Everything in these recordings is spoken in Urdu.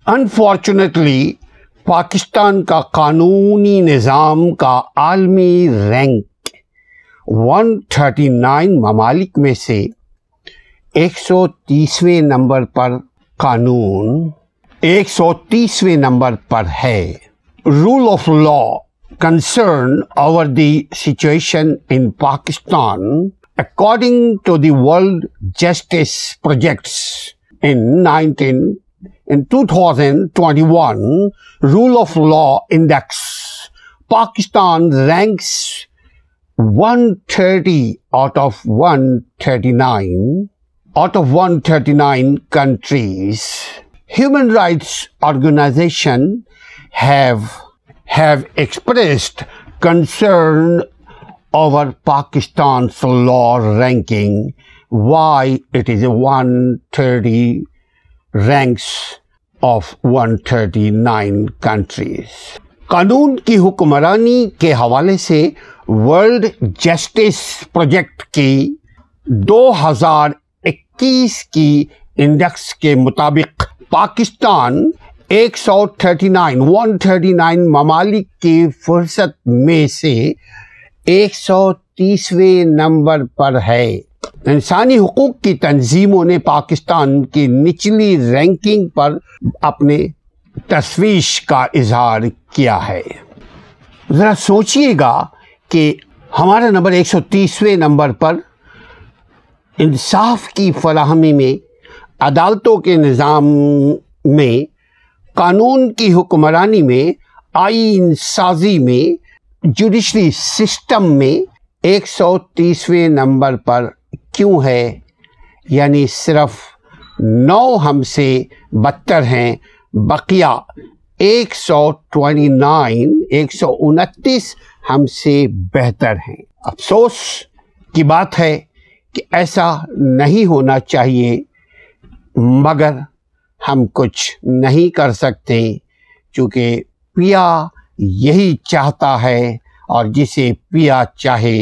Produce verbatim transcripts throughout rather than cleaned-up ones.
انفارچونیٹلی پاکستان کا قانونی نظام کا عالمی رینک ون تھرٹی نائن ممالک میں سے ایک سو تیسویں نمبر پر قانون ایک سو تیسویں نمبر پر ہے. Rule of law concern over the situation in Pakistan according to the World Justice Projects in nineteen in twenty twenty-one Rule of Law Index. Pakistan ranks one thirty out of one thirty-nine out of one thirty-nine countries. Human rights organizations have have expressed concern over Pakistan's law ranking, why it is one thirty ranks of one thirty-nine countries. قانون کی حکمرانی کے حوالے سے ورلڈ جسٹس پروجیکٹ کی دو ہزار اکیس کی انڈیکس کے مطابق پاکستان ایک سو thirty nine one thirty nine ممالک کی فہرست میں سے ایک سو تیسویں نمبر پر ہے. انسانی حقوق کی تنظیموں نے پاکستان کی نچلی رینکنگ پر اپنے تشویش کا اظہار کیا ہے. ذرا سوچئے گا کہ ہمارا نمبر ایک سو تیسویں نمبر پر انصاف کی فراہمی میں، عدالتوں کے نظام میں، قانون کی حکمرانی میں، آئین سازی میں، جوڈیشری سسٹم میں ایک سو تیسویں نمبر پر کیوں ہے؟ یعنی صرف نو ہم سے بدتر ہیں، بقیہ ایک سو ٹوینٹی نائن ایک سو انتیس ہم سے بہتر ہیں. افسوس کی بات ہے کہ ایسا نہیں ہونا چاہیے، مگر ہم کچھ نہیں کر سکتے، چونکہ پیا یہی چاہتا ہے، اور جسے پیا چاہے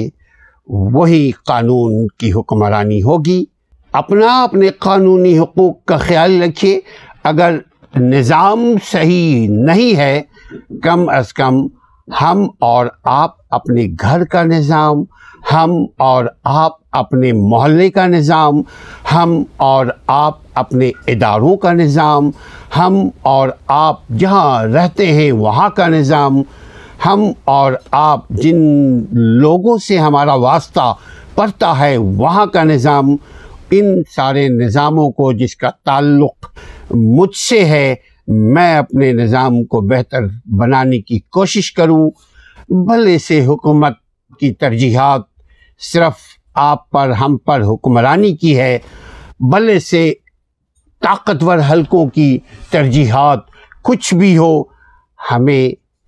وہی قانون کی حکمرانی ہوگی. اپنا اپنے قانونی حقوق کا خیال رکھیے. اگر نظام صحیح نہیں ہے، کم از کم ہم اور آپ اپنے گھر کا نظام، ہم اور آپ اپنے محلے کا نظام، ہم اور آپ اپنے اداروں کا نظام، ہم اور آپ جہاں رہتے ہیں وہاں کا نظام، ہم اور آپ جن لوگوں سے ہمارا واسطہ پڑتا ہے وہاں کا نظام، ان سارے نظاموں کو جس کا تعلق مجھ سے ہے، میں اپنے نظام کو بہتر بنانے کی کوشش کروں. بھلے سے حکومت کی ترجیحات صرف آپ پر ہم پر حکمرانی کی ہے، بھلے سے طاقتور حلقوں کی ترجیحات کچھ بھی ہو، ہمیں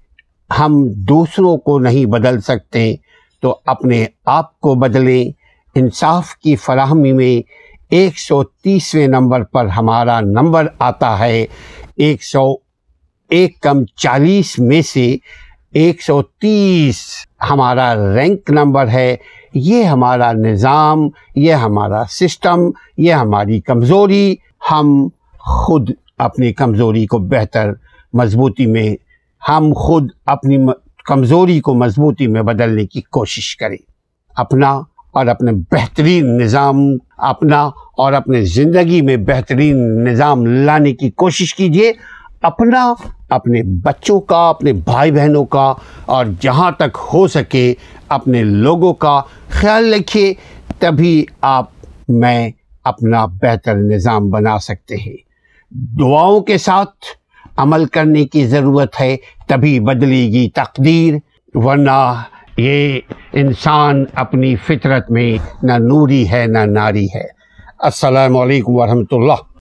ہم دوسروں کو نہیں بدل سکتے، تو اپنے آپ کو بدلیں. انصاف کی فراہمی میں ایک سو تیسویں نمبر پر ہمارا نمبر آتا ہے. ایک سو ایک کم چالیس میں سے ایک سو تیس ہمارا رینک نمبر ہے. یہ ہمارا نظام، یہ ہمارا سسٹم، یہ ہماری کمزوری، ہم خود اپنی کمزوری کو بہتر مضبوطی میں ہم خود اپنی کمزوری کو مضبوطی میں بدلنے کی کوشش کریں. اپنا اور اپنے بہترین نظام اپنا اور اپنے زندگی میں بہترین نظام لانے کی کوشش کیجیے. اپنا، اپنے بچوں کا، اپنے بھائی بہنوں کا، اور جہاں تک ہو سکے اپنے لوگوں کا خیال رکھیے. تبھی آپ میں اپنا بہتر نظام بنا سکتے ہیں. دعاؤں کے ساتھ عمل کرنے کی ضرورت ہے، تبھی بدلے گی تقدیر، ورنہ یہ انسان اپنی فطرت میں نہ نوری ہے نہ ناری ہے. السلام علیکم ورحمۃ اللہ.